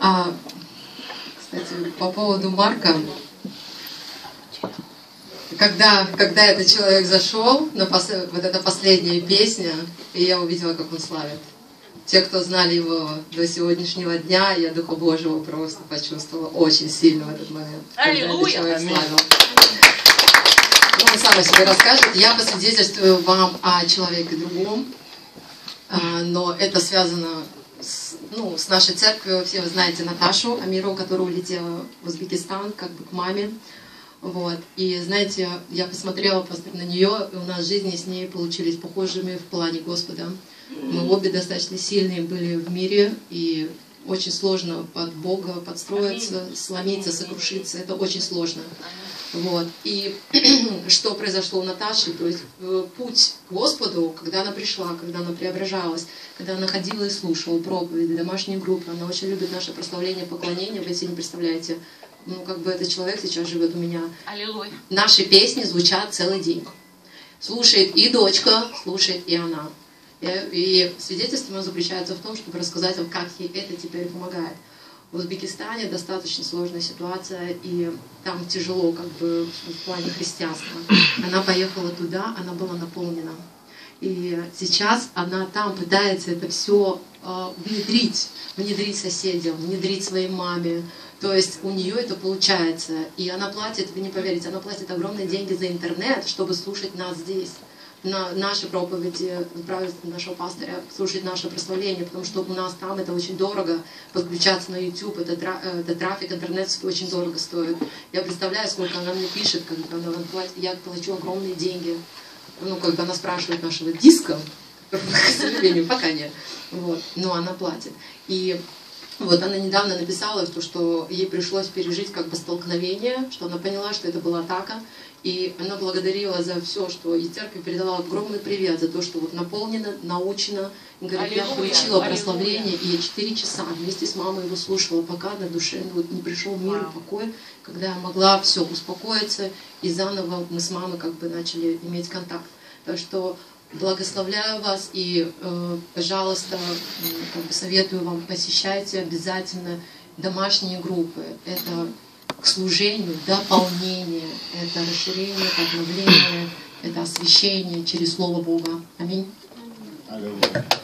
Кстати, по поводу Марка, когда этот человек зашел, вот эта последняя песня, и я увидела, как он славит. Те, кто знали его до сегодняшнего дня, я Духа Божьего просто почувствовала очень сильно в этот момент. Аллилуйя! Когда этот человек славил. Он сам о себе расскажет. Я посвидетельствую вам о человеке другом, но это связано с нашей церковью. Все вы знаете Наташу Амиру, которая улетела в Узбекистан, как бы к маме. Вот. И знаете, я посмотрела на нее, и у нас жизни с ней получились похожими в плане Господа. Мы обе достаточно сильные были в мире, и очень сложно под Бога подстроиться, сломиться, сокрушиться. Это очень сложно. Вот. И что произошло у Наташи, то есть путь к Господу, когда она пришла, когда она преображалась, когда она ходила и слушала проповеди, домашние группы, она очень любит наше прославление, поклонение, вы себе не представляете. Как бы этот человек сейчас живет у меня. Аллилуйя. Наши песни звучат целый день. Слушает и дочка, слушает и она. И свидетельство мое заключается в том, чтобы рассказать вам, как ей это теперь помогает. В Узбекистане достаточно сложная ситуация, и там тяжело как бы в плане христианства. Она поехала туда, она была наполнена. И сейчас она там пытается это все внедрить соседям, внедрить своей маме. То есть у нее это получается. И она платит, вы не поверите, она платит огромные деньги за интернет, чтобы слушать нас здесь. На наши проповеди, нашего пастыря, слушать наше прославление, потому что у нас там это очень дорого, подключаться на YouTube, это трафик, интернет очень дорого стоит. Я представляю, сколько она мне пишет, когда она платит, я плачу огромные деньги. Когда она спрашивает нашего диска, к сожалению, пока нет, вот, но она платит. И вот она недавно написала, что ей пришлось пережить как бы столкновение, что она поняла, что это была атака, и она благодарила за все, что и церковь передала огромный привет за то, что вот наполнена, научена. И говорит, я получила прославление, и я 4 часа вместе с мамой его слушала, пока на душе не пришел мир и покой, когда я могла все успокоиться, и заново мы с мамой как бы начали иметь контакт. Так что благословляю вас и, пожалуйста, как бы советую вам, посещайте обязательно домашние группы. Это к служению, дополнение, это расширение, это обновление, это освящение через Слово Бога. Аминь.